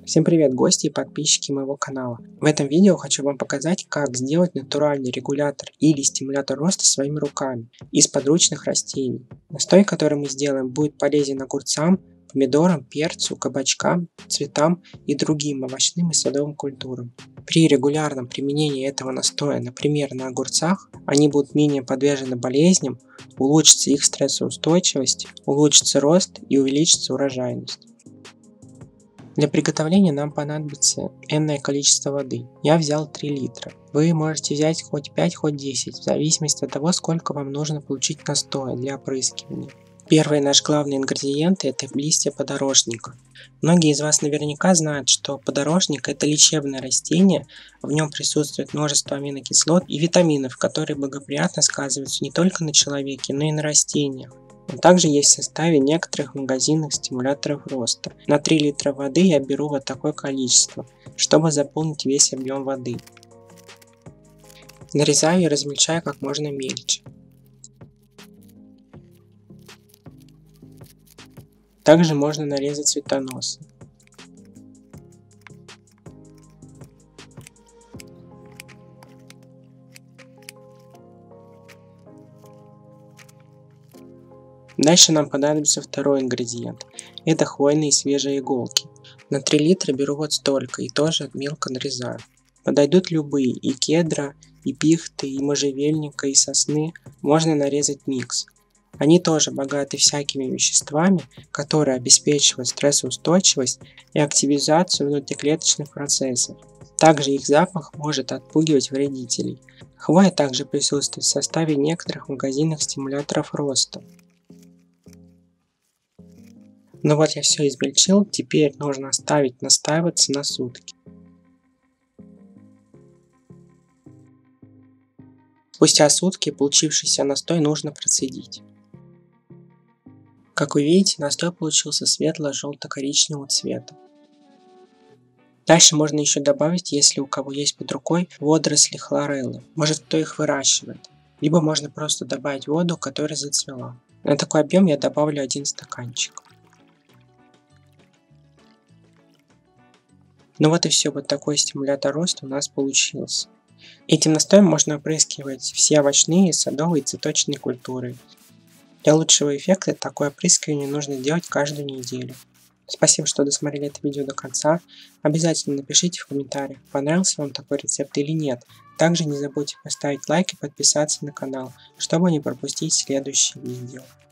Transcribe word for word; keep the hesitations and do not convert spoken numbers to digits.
Всем привет, гости и подписчики моего канала. В этом видео хочу вам показать, как сделать натуральный регулятор или стимулятор роста своими руками из подручных растений. Настой, который мы сделаем, будет полезен огурцам, помидорам, перцу, кабачкам, цветам и другим овощным и садовым культурам. При регулярном применении этого настоя, например, на огурцах, они будут менее подвержены болезням, улучшится их стрессоустойчивость, улучшится рост и увеличится урожайность. Для приготовления нам понадобится энное количество воды. Я взял три литра. Вы можете взять хоть пять, хоть десять, в зависимости от того, сколько вам нужно получить настоя для опрыскивания. Первый наш главный ингредиент – это листья подорожника. Многие из вас наверняка знают, что подорожник – это лечебное растение, в нем присутствует множество аминокислот и витаминов, которые благоприятно сказываются не только на человеке, но и на растениях. Он также есть в составе некоторых магазинных стимуляторов роста. На три литра воды я беру вот такое количество, чтобы заполнить весь объем воды. Нарезаю и размельчаю как можно мельче. Также можно нарезать цветоносы. Дальше нам понадобится второй ингредиент. Это хвойные свежие иголки. На три литра беру вот столько и тоже мелко нарезаю. Подойдут любые, и кедра, и пихты, и можжевельника, и сосны. Можно нарезать микс. Они тоже богаты всякими веществами, которые обеспечивают стрессоустойчивость и активизацию внутриклеточных процессов. Также их запах может отпугивать вредителей. Хвоя также присутствует в составе некоторых магазинных стимуляторов роста. Ну вот я все измельчил, теперь нужно оставить настаиваться на сутки. Спустя сутки получившийся настой нужно процедить. Как вы видите, настой получился светло-желто-коричневого цвета. Дальше можно еще добавить, если у кого есть под рукой, водоросли хлореллы. Может, кто их выращивает. Либо можно просто добавить воду, которая зацвела. На такой объем я добавлю один стаканчик. Ну вот и все, вот такой стимулятор роста у нас получился. Этим настоем можно опрыскивать все овощные, садовые и цветочные культуры. Для лучшего эффекта такое опрыскивание нужно делать каждую неделю. Спасибо, что досмотрели это видео до конца. Обязательно напишите в комментариях, понравился вам такой рецепт или нет. Также не забудьте поставить лайк и подписаться на канал, чтобы не пропустить следующие видео.